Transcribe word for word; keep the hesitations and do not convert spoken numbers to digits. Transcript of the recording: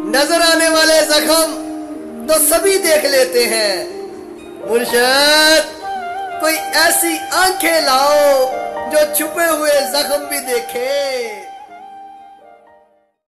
नजर आने वाले जख्म तो सभी देख लेते हैं, मुर्शद कोई ऐसी आंखें लाओ जो छुपे हुए जख्म भी देखे।